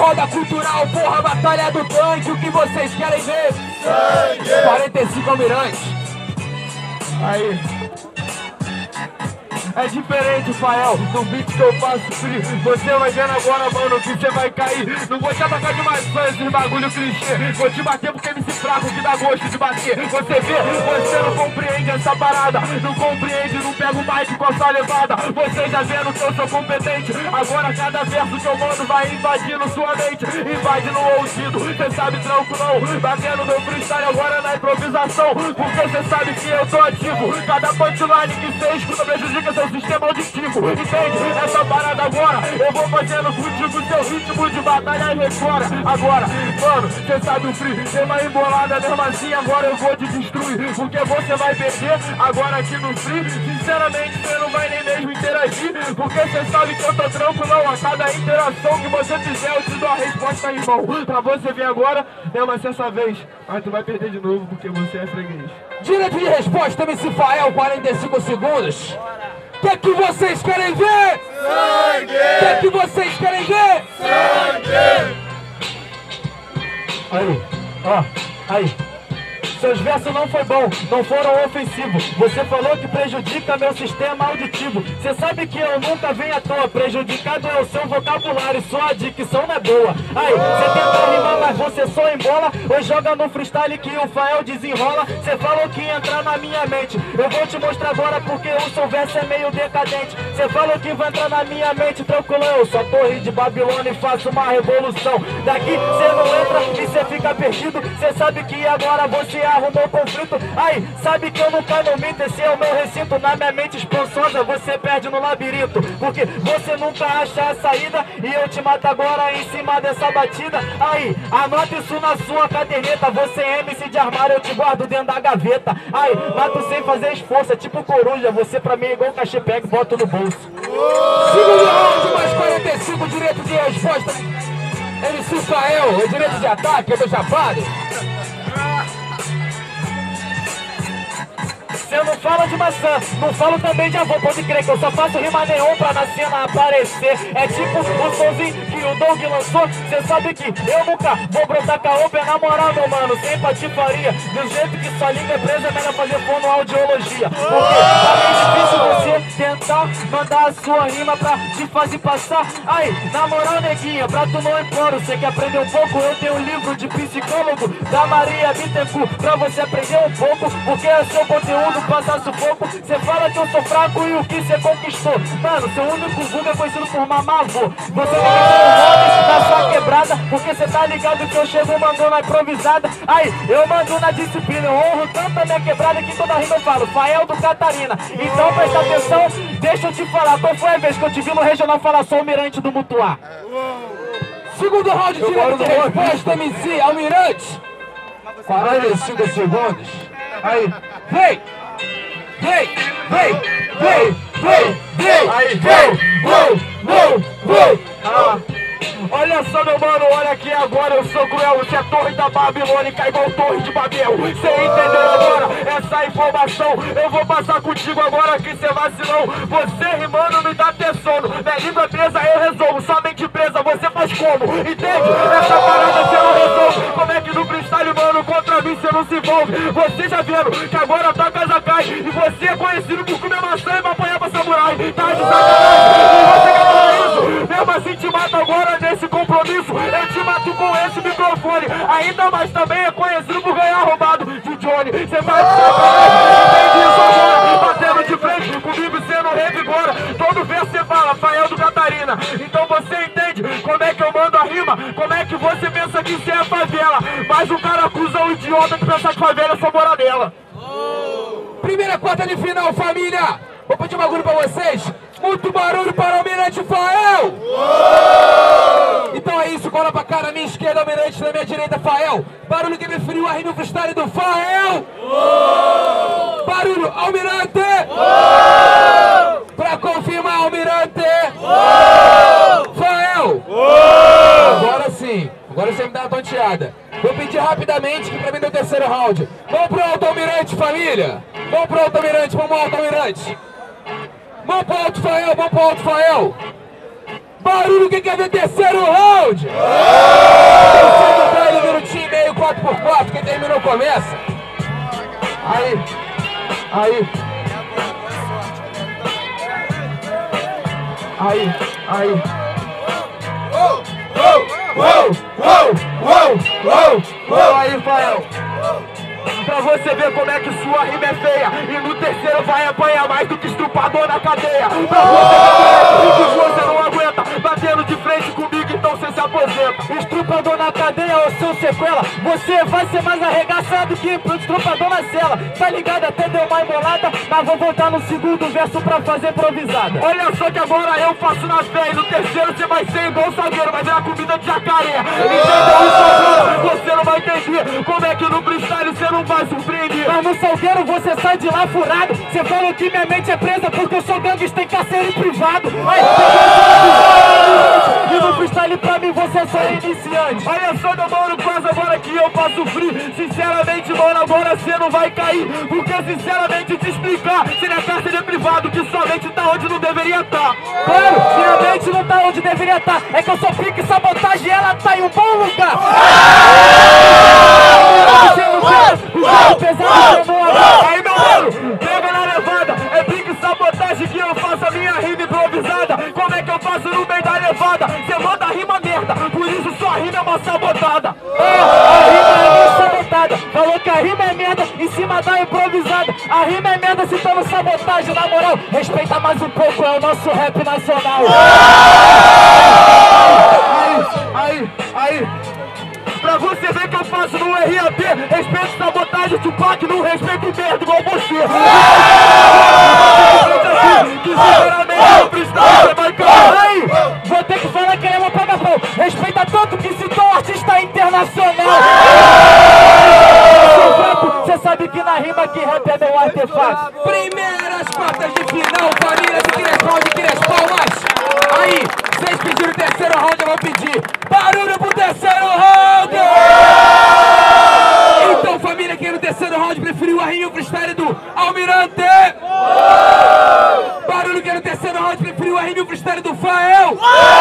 roda cultural, porra, batalha do tanque. O que vocês querem ver? Sangue! 45 Almirante. Aí. É diferente, Fael, no beat que eu faço free. Você vai vendo agora, mano, que você vai cair. Não vou te atacar demais com esses bagulho clichê. Vou te bater porque MC fraco que dá gosto de bater. Você vê, você não compreende essa parada. Não compreende, não pega o mic com a sua levada. Você já vendo que eu sou competente. Agora cada verso que eu mando vai invadindo sua mente. Invade no ouvido, cê sabe tranquilão. Batendo no freestyle agora na improvisação. Porque cê sabe que eu tô ativo. Cada punchline que cê escuta prejudica seu sistema auditivo, entende? Essa parada agora, eu vou fazendo contigo seu ritmo de batalha e fora. Agora, mano, cê sabe o free, tem uma embolada mesmo assim, agora eu vou te destruir. Porque você vai perder agora aqui no free. Sinceramente, você não vai nem mesmo interagir. Porque cê sabe que eu tô tranquilão. A cada interação que você fizer, eu te dou a resposta em mão. Pra você vir agora, mesmo assim essa vez. Mas tu vai perder de novo porque você é freguês. Direito de resposta, MC Fael, 45 segundos. O que vocês querem ver? Sangue! O que vocês querem ver? Sangue! Aí, ó, aí. Seus versos não foi bom, não foram ofensivos. Você falou que prejudica meu sistema auditivo. Você sabe que eu nunca venho à toa. Prejudicado é o seu vocabulário, sua dicção não é boa. Aí, você tenta rimar, mas você só embola. Ou joga no freestyle que o Fael desenrola. Você falou que ia entrar na minha mente. Eu vou te mostrar agora porque o seu verso é meio decadente. Você falou que vai entrar na minha mente, tranquilo. Eu sou a Torre de Babilônia e faço uma revolução. Daqui você não entra e você fica perdido. Você sabe que agora você arrumou conflito. Aí, sabe que eu nunca não minto. Esse é o meu recinto. Na minha mente esponsosa você perde no labirinto. Porque você nunca acha a saída. E eu te mato agora em cima dessa batida. Aí, anota isso na sua caderneta. Você é MC de armário, eu te guardo dentro da gaveta. Aí, mato sem fazer esforço. É tipo coruja, você pra mim é igual cachê, pega e boto no bolso. Segundo round, mais 45, direito de resposta. MC Fael, o direito de ataque é do Chapado. Eu não falo de maçã, não falo também de avô. Pode crer que eu só faço rima neon pra na cena aparecer. É tipo o somzinho que o Doug lançou. Cê sabe que eu nunca vou brotar caô. É na moral, meu mano, sem patifaria. Do jeito que sua língua é presa, é melhor fazer fonoaudiologia. Porque é difícil você tentar mandar a sua rima pra te fazer passar. Aí, na moral, neguinha, pra tu não imploro. Cê quer aprender um pouco? Eu tenho um livro de psicólogo da Maria Bittencourt pra você aprender um pouco. Porque é seu conteúdo passar sufoco. Cê fala que eu sou fraco e o que cê conquistou. Mano, seu único vulgo é conhecido por mamavô. Você tá gritando na sua quebrada, porque cê tá ligado que eu chego mandando na improvisada. Aí, eu mando na disciplina, eu honro tanto a minha quebrada que toda rima eu falo Fael do Catarina. Então presta atenção, deixa eu te falar. Qual foi a vez que eu te vi no regional falar sou Almirante do Mutuá? Segundo round, direito de resposta, MC Almirante. 45 segundos. Aí, vem! Vem, vem, vem, vem, vem, aí, vem, olha só, meu mano, olha aqui agora, eu sou cruel. Você é Torre da Babilônica, igual Torre de Babel. Você entendeu agora essa informação? Eu vou passar contigo agora que cê vacilou. Você rimando me dá até sono. Minha língua presa eu resolvo, somente presa você faz como? Entende? Essa parada cê não resolve. Como é que no freestyle, mano, contra mim cê não se envolve? Você já vendo que agora tua casa cai. E você é conhecido por comer maçã e vai apanhar pra samurai. Tá de sacanagem? E você quer falar isso? Mesmo assim te mato agora nesse compromisso. Eu te mato com esse microfone. Ainda mais também é conhecido por ganhar roubado de Johnny. Cê vai de sacanagem. Entende isso agora? Batendo de frente comigo cê não revigora. Todo verso cê fala Fael do Catarina. Então você entende como é que eu mando a rima? Como é que você pensa que cê é favela? Mas o cara acusa o idiota de pensar que favela é só moradela. Primeira quarta de final, família. Vou pedir um bagulho pra vocês. Muito barulho para o Almirante Fael. Então é isso, cola pra cá, na minha esquerda Almirante, na minha direita Fael. Barulho que me feriu a rima freestyle do Fael. Barulho, Almirante. Pra confirmar, Almirante. Fael. Agora sim, agora você me dá uma tonteada. Vou pedir rapidamente que pra mim deu o terceiro round. Vamos pro Alto Almirante, família. Vamos pro Alto Almirante, vamos pro Alto Almirante. Mão pro alto, Fael, mão pro alto, Fael. Barulho, quem quer ver terceiro round? Terceiro baile, minutinho e meio, 4x4, quem terminou começa. Aí. Aí, Fael. Pra você ver como é que sua rima é feia. E no terceiro vai apanhar mais do que estrupador na cadeia. Pra você ver que você não aguenta batendo de frente comigo, então você se aposenta. Estrupador na cadeia ou seu sequela, você vai ser mais arregaçado que estrupador na cela. Tá ligado? Até deu uma embolada, mas vou voltar no segundo verso pra fazer improvisada. Olha só que agora eu faço na fé. E no terceiro você vai ser igual o Salgueiro, vai virar comida de jacaré. Entendeu isso agora? Você não vai entender como é que no freestyle você não vai surpreender. Mas no Salgueiro você sai de lá furado. Você falou que minha mente é presa porque eu sou gangsta em carceiro privado. E no freestyle pra mim você só é iniciante. Olha só, meu mano, quase agora que eu faço free. Sinceramente, mano, agora você não vai cair. Porque sinceramente te explicar, se não é cárcere privado, que sua mente tá onde não deveria estar. Claro, minha mente não tá onde deveria estar. É que eu sou pique e sabotagem, ela tá em um bom lugar. Aí, meu mano, pega na levada. É pique e sabotagem que eu faço a minha rima improvisada. Como é que eu faço no meio da levada? Você manda rima merda, por isso sua rima é uma sabotada. A rima é uma sabotada. Falou que a rima é merda em cima da improvisada. A rima é merda se tá no sabotagem. Na moral, respeita mais um pouco, é o nosso rap nacional. Aí. Pra você ver que eu faço no RAP, respeito sabotagem, Tupac, não respeito merda igual você. Que sinceramente eu freestyle, você vai cair. Aí, vou ter que falar que ele é uma paga-pau. Respeita tanto que citou um artista internacional. Você sabe que na rima que rap é meu artefato. Primeiras quartas de final, família de Crespal, mas aí, vocês pediram o terceiro round, eu vou pedir barulho pro terceiro round! Então, família, quem no terceiro round preferiu a rima e o freestyle do Almirante? Barulho, quem no terceiro round preferiu a rima e o freestyle do Fael?